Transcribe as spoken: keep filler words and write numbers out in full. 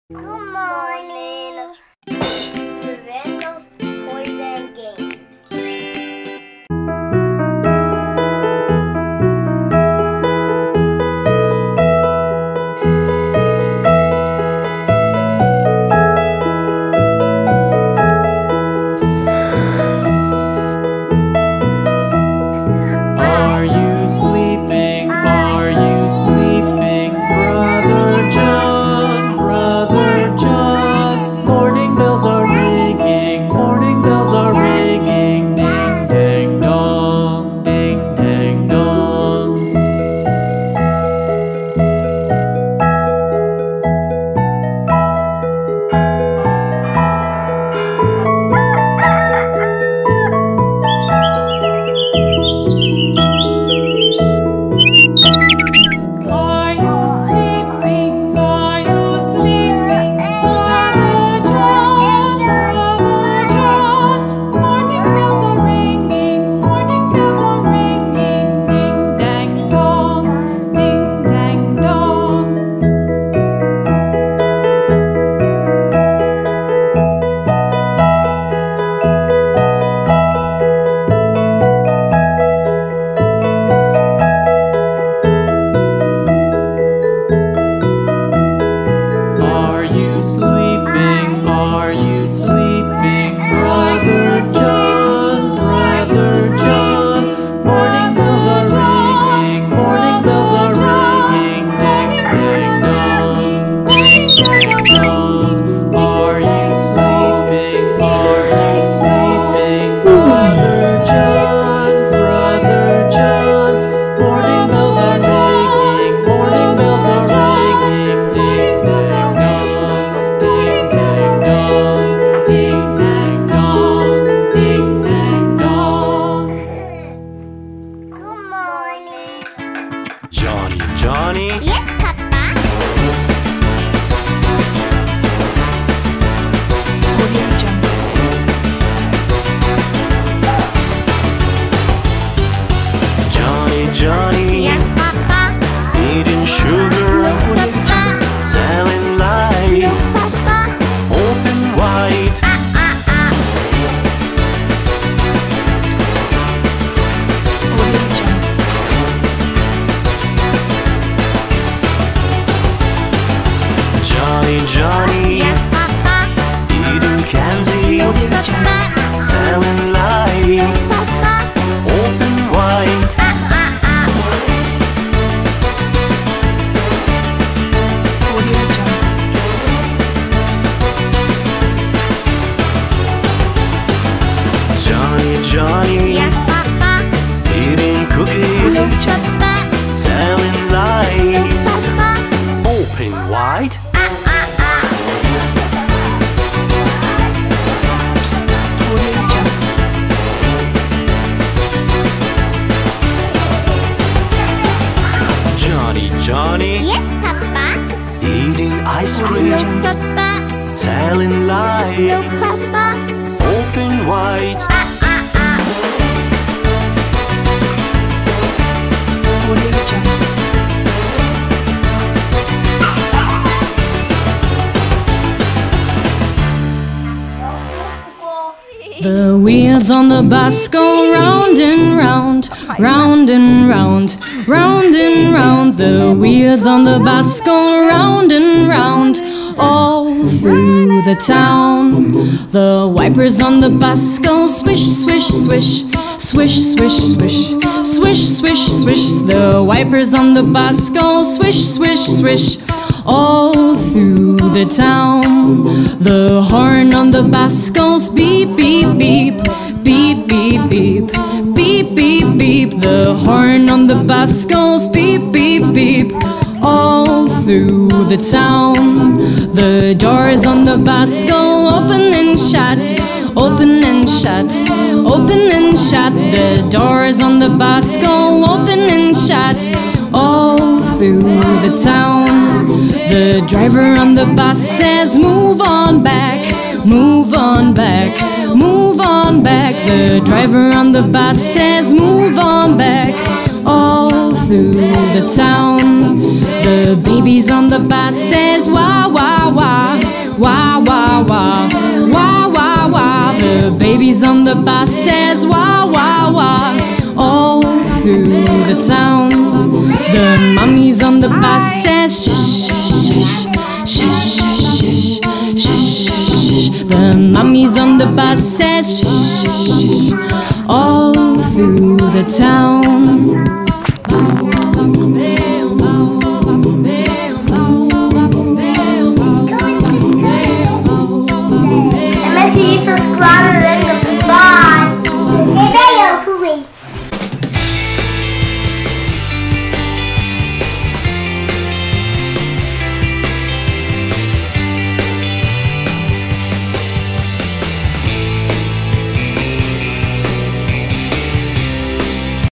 Good morning. Lorenzo's Toys and Games. Are you sleeping? Are you sleeping? Brother John, Brother John. Morning bells are ringing, morning bells are ringing. Ding dang dong, ding dang dong. Are you sleeping? Are you sleeping? Brother John, Brother John. Morning bells are ringing, morning bells are ringing. Ding dang dong, ding dang dong. Are you sleeping? Are you sleeping? Brother John, Brother John. Morning bells are ringing, morning bells are ringing. Ding dang dong, ding dang dong. Are you sleeping? Are you sleeping? Brother John, Brother John. Morning bells are ringing, morning bells are ringing. Ding dang dong, ding dang dong, ding dang dong, ding dang dong. Good morning. Johny, Johny. Yes, Papa. Johny, Johny. Yes, Papa. Eating sugar, No, Papa. telling No, lies, Papa. open wide. Ah, ah, ah. Johny, Johny. Yes, Papa. Eating candy, No, Papa. telling No, lies, Papa. open wide. Ah, ah, ah. Johny, Johny. Yes, Papa. Eating cookies, No, Papa. telling No, lies, Papa. open wide. Ah, ah, ah. Johny, Johny. Yes, Papa. Eating ice cream, No, Papa. telling No, lies, Papa. open wide. Ah, ah, ah. The wheels on the bus go round and round, round and round, round and round. The wheels on the bus go round and round, all through the town. The wipers on the bus go swish, swish, swish, swish, swish, swish, swish, swish, swish. The wipers on the bus go swish, swish, swish, all through the town. The horn on the bus goes beep, beep, beep, beep, beep, beep, beep, beep, beep. The horn on the bus goes beep, beep, beep, all through the town. The doors on the bus go open and shut, open and shut, open and shut. The doors on the bus go open and shut, all through the town. The driver on the bus says, move on back, move on back, move on back. The driver on the bus says, move on back, all through the town. The babies on the bus says, wah, wah, wah, the bus says shh, shh, shh, all through the town.